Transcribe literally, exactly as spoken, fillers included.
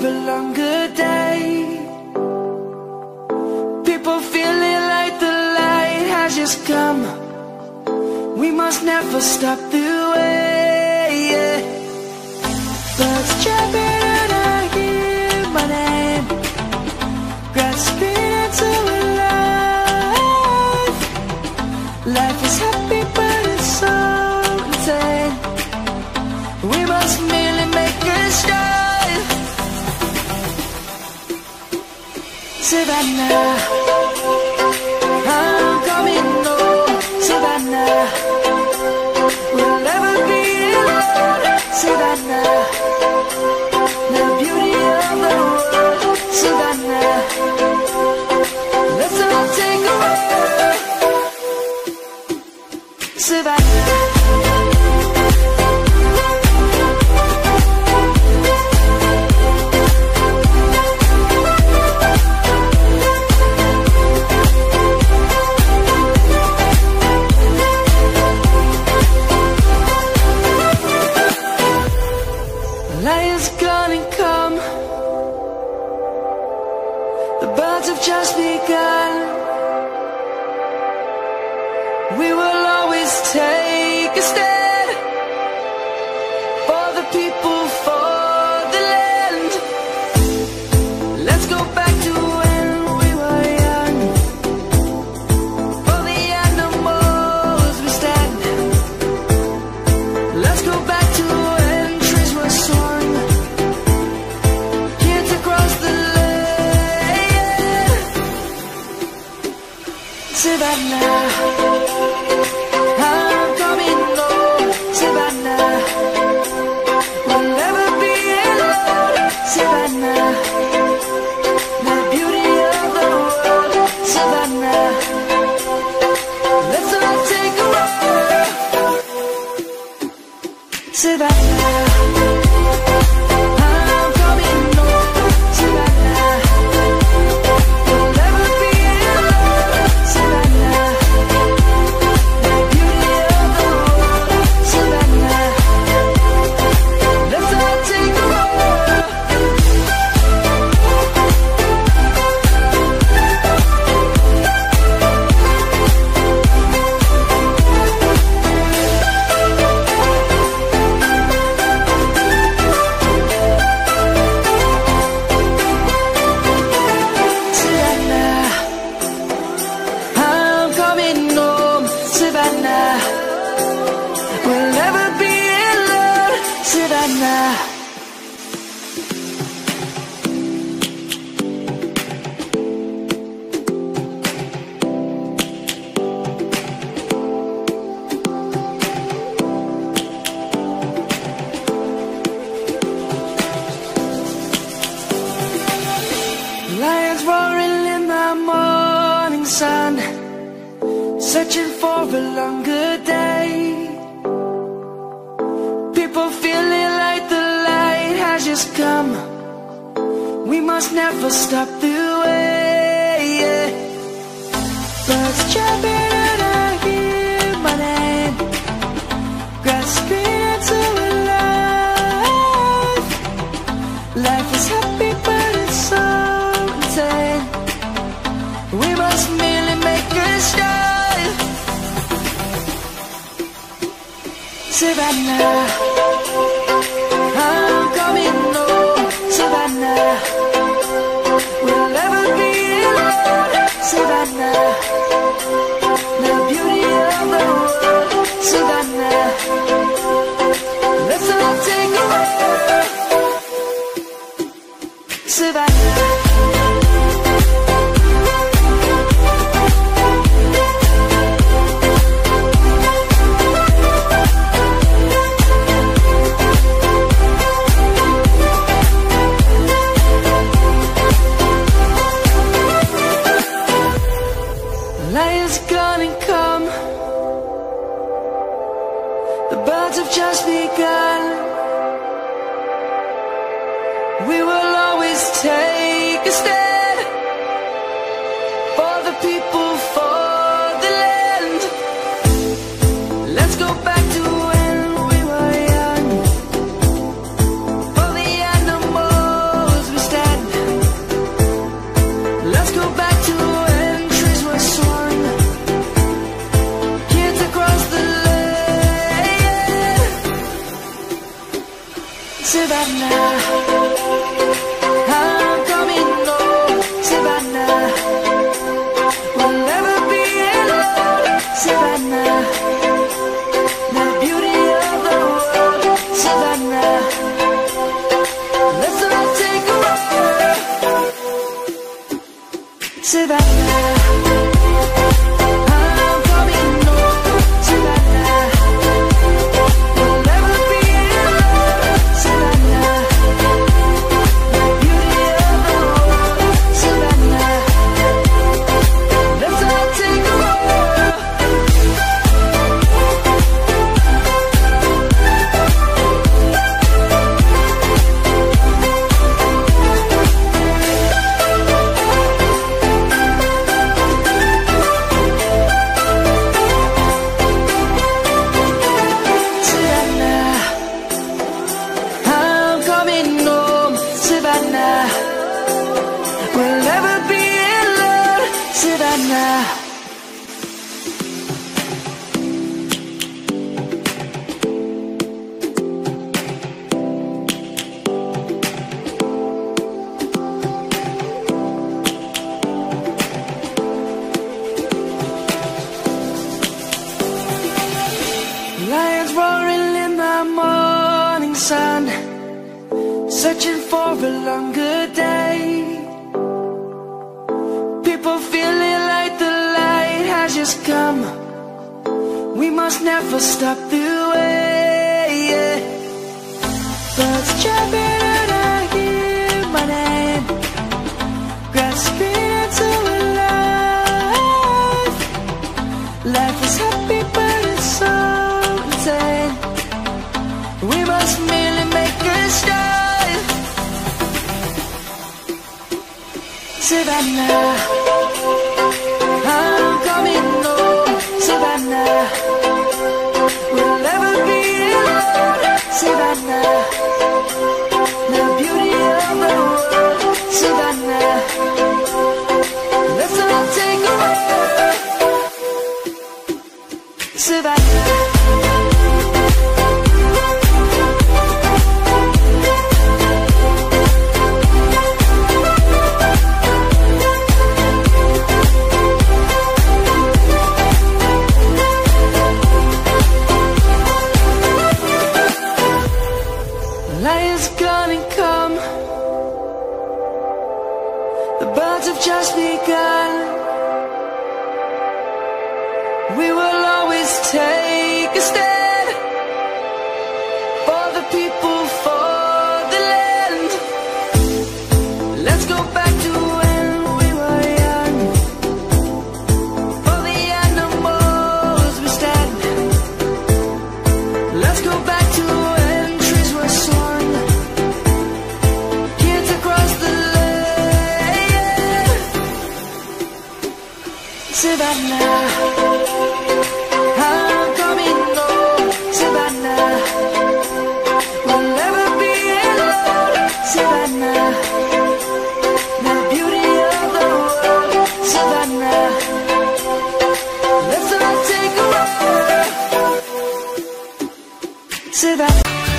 a longer day. People feeling like the light has just come. We must never stop the way, yeah. Birds chirping and I hear my name, grasping into a life. Life is happy but it's so insane. We must merely make a start. Savannah, I'm coming home. Savannah, we'll never be alone. Savannah, the beauty of the world. Savannah, let's all take a walk. Savannah. Lion's gonna come. The birds have just begun. We will always take a stand for the people, for the land. Let's go back to when we were young. For the animals we stand. Let's go back to when trees were swung. Kids across the land. Savannah, I'm coming home. Savannah, we'll never be alone. Savannah, the beauty of the world. Savannah, let's all take a walk. Savannah, I'm coming home. Savannah, we'll never be alone. Savannah, the beauty of the world. Savannah, let's all take a walk. Savannah, I'm coming home. Savannah, we'll never be alone. Savannah. Lions roaring in the morning sun, searching for a longer day. People feeling like the light has just come. We must never stop the way, yeah. Birds chirping and I hear my name, grasping into a life. Life is happy but it's so insane. We must merely make a start. Savannah, I'm coming home. Savannah, we'll never be alone. Savannah, the beauty of the world. Savannah, let's all take a walk. Savannah. Lion's gonna come. The birds have just begun. We will always take a stand for the people, for the land. Let's go back to when we were young. For the animals we Savannah. I'm coming home, Savannah. We'll never be alone, Savannah. The beauty of the world, Savannah. Let's all take a walk. We'll never be alone, Savannah. Lions roaring in the morning sun, searching for a longer day. People feeling like the light has just come. We must never stop the way, yeah. Birds jumping and I hear my name, grasping into a life. Life is happy but it's so insane. We must merely make a start. Savannah, I'm coming home, Savannah. We'll never be alone, Savannah. The beauty of the world, Savannah. Let's all take a walk, Savannah. Lion's gonna come. The birds have just begun. We will always take a stand for the people, for the land. Let's go back to when we were young. For the animals we stand. Let's go back to when trees were sown, kids across the land. Savannah, I'm coming home, Savannah. We'll never be alone, Savannah. The beauty of the world, Savannah. Let's all take a walk, Savannah.